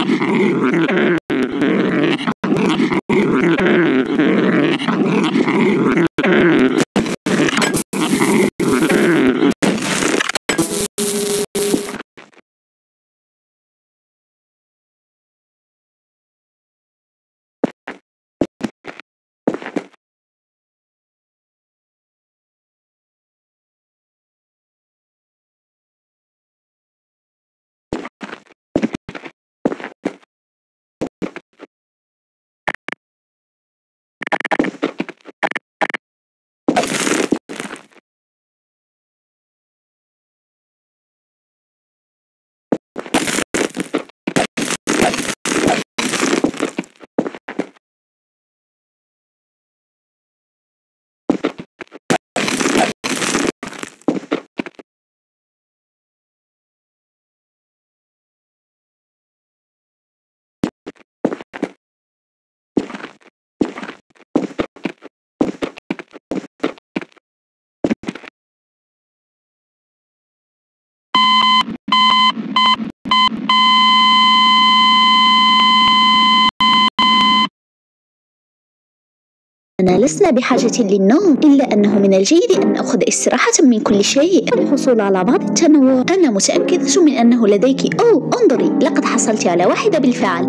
أنا لسنا بحاجة للنوم، إلا أنه من الجيد أن أخذ استراحة من كل شيء للحصول على بعض التنوع. أنا متأكدة من أنه لديك. انظري، لقد حصلت على واحدة بالفعل.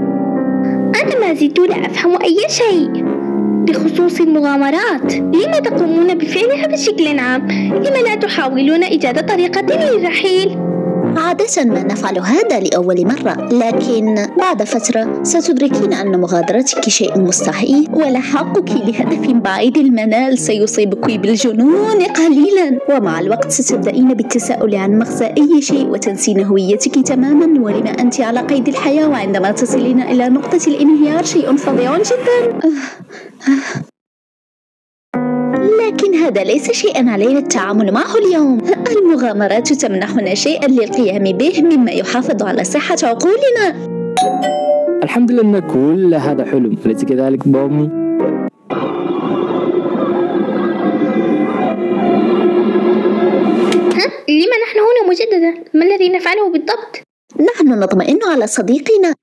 أنا ما زلت لا أفهم أي شيء بخصوص المغامرات. لما تقومون بفعلها بشكل عام؟ لما لا تحاولون إيجاد طريقة للرحيل؟ عادة ما نفعل هذا لأول مرة، لكن بعد فترة ستدركين أن مغادرتك شيء مستحيل، ولحاقك لهدف بعيد المنال سيصيبك بالجنون قليلا، ومع الوقت ستبدأين بالتساؤل عن مغزى أي شيء وتنسين هويتك تماما ولما أنت على قيد الحياة، وعندما تصلين إلى نقطة الانهيار شيء فظيع جدا. لكن هذا ليس شيئا علينا التعامل معه اليوم. المغامرات تمنحنا شيئا للقيام به مما يحافظ على صحة عقولنا. الحمد لله أن كل هذا حلم، أليس كذلك بومي؟ لما نحن هنا مجددا؟ ما الذي نفعله بالضبط؟ نحن نطمئن على صديقنا.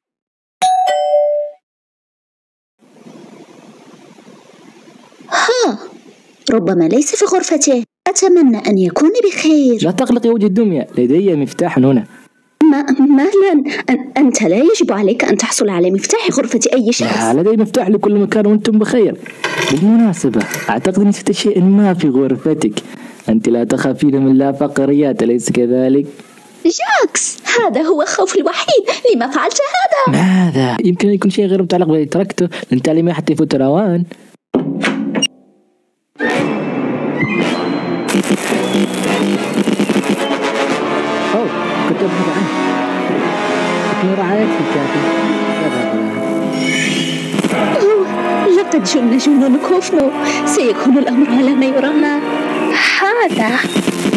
ربما ليس في غرفته. أتمنى أن يكون بخير. لا تقلقي وجه الدمية، لدي مفتاح هنا. مهلا، أنت لا يجب عليك أن تحصل على مفتاح غرفة أي شخص. لا، لدي مفتاح لكل مكان وأنتم بخير. بالمناسبة، أعتقد نسيت شيء ما في غرفتك. أنت لا تخافين من لا فقريات، أليس كذلك؟ جاكس، هذا هو خوفي الوحيد. لما فعلت هذا؟ ماذا؟ يمكن أن يكون شيء غير متعلق بالذي تركته، لن تعلمي حتى يفوت الأوان. كنت أبحث عنه. لكن رعايتك الكافية. لقد جن جنون كوفمو. سيكون الأمر على ما يرام. هذا